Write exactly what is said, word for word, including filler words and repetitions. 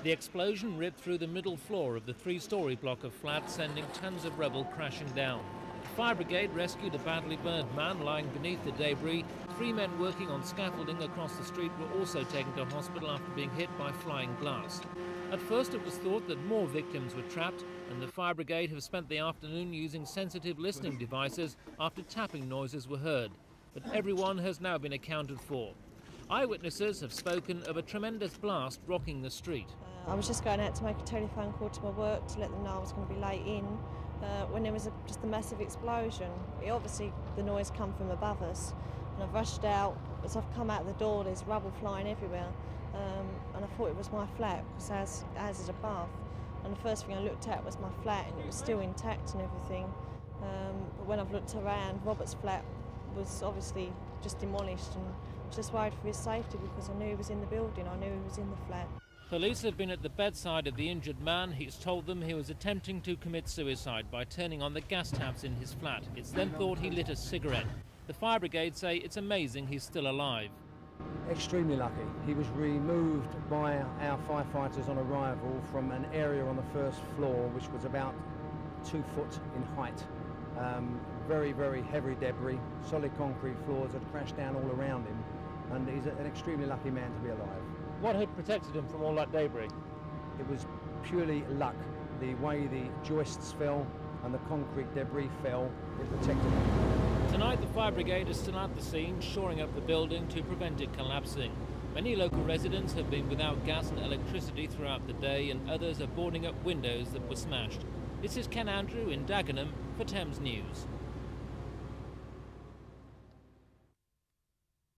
The explosion ripped through the middle floor of the three-storey block of flats, sending tons of rubble crashing down. The fire brigade rescued a badly burned man lying beneath the debris. Three men working on scaffolding across the street were also taken to hospital after being hit by flying glass. At first it was thought that more victims were trapped, and the fire brigade have spent the afternoon using sensitive listening devices after tapping noises were heard. But everyone has now been accounted for. Eyewitnesses have spoken of a tremendous blast rocking the street. Uh, I was just going out to make a telephone call to my work to let them know I was going to be late in uh, when there was a, just a massive explosion. It, obviously the noise come from above us, and I've rushed out. As I've come out the door, there's rubble flying everywhere, um, and I thought it was my flat because as, as is above. And the first thing I looked at was my flat, and it was still intact and everything. Um, but when I've looked around, Robert's flat was obviously just demolished, and I was just worried for his safety because I knew he was in the building, I knew he was in the flat. Police have been at the bedside of the injured man. He's told them he was attempting to commit suicide by turning on the gas taps in his flat. It's then thought he lit a cigarette. The fire brigade say it's amazing he's still alive. Extremely lucky. He was removed by our firefighters on arrival from an area on the first floor which was about two foot in height. Um, very, very heavy debris, solid concrete floors had crashed down all around him, and he's an extremely lucky man to be alive. What had protected him from all that debris? It was purely luck. The way the joists fell and the concrete debris fell, it protected him. Tonight the fire brigade is still at the scene, shoring up the building to prevent it collapsing. Many local residents have been without gas and electricity throughout the day, and others are boarding up windows that were smashed. This is Ken Andrew in Dagenham for Thames News.